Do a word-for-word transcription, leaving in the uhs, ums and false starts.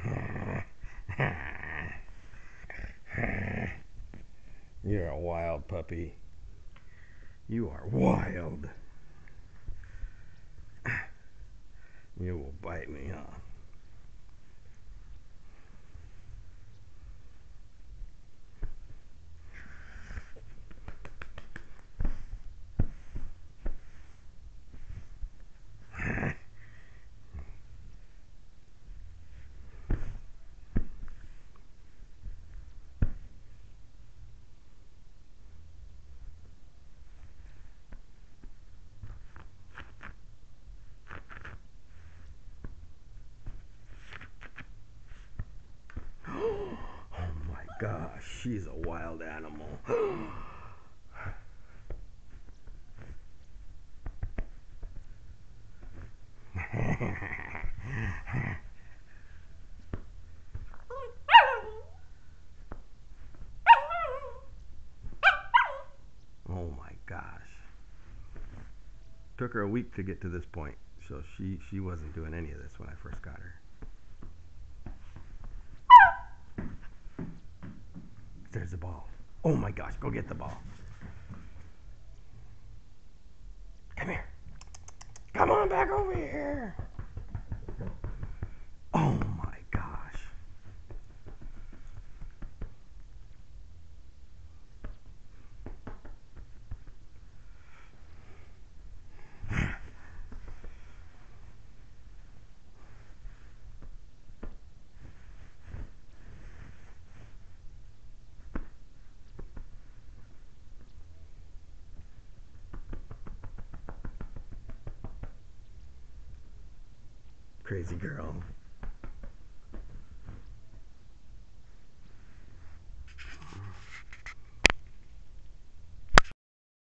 You're a wild puppy. You are wild. You will bite me, huh? Oh my gosh, she's a wild animal. Oh my gosh. Took her a week to get to this point, so she, she wasn't doing any of this when I first got her. There's the ball. Oh my gosh, go get the ball. Come here. Come on back over here. Oh my gosh. Crazy girl.